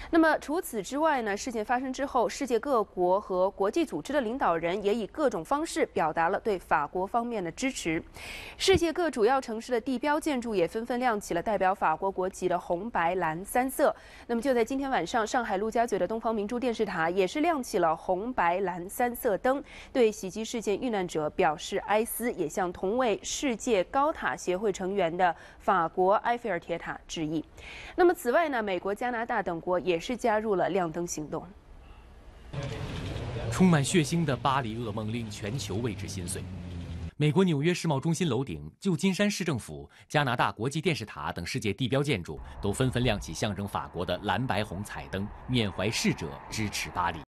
那么除此之外呢，事件发生之后，世界各国和国际组织的领导人也以各种方式表达了对法国方面的支持。世界各主要城市的地标建筑也纷纷亮起了代表法国国旗的红、白、蓝三色。那么就在今天晚上，上海陆家嘴的东方明珠电视塔也是亮起了红、白、蓝三色灯，对袭击事件遇难者表示哀思，也向同为世界高塔协会成员的法国埃菲尔铁塔致意。那么此外呢，美国、加拿大等国也是加入了亮灯行动。 充满血腥的巴黎噩梦令全球为之心碎。美国纽约世贸中心楼顶、旧金山市政府、加拿大国际电视塔等世界地标建筑都纷纷亮起象征法国的蓝白红彩灯，缅怀逝者，支持巴黎。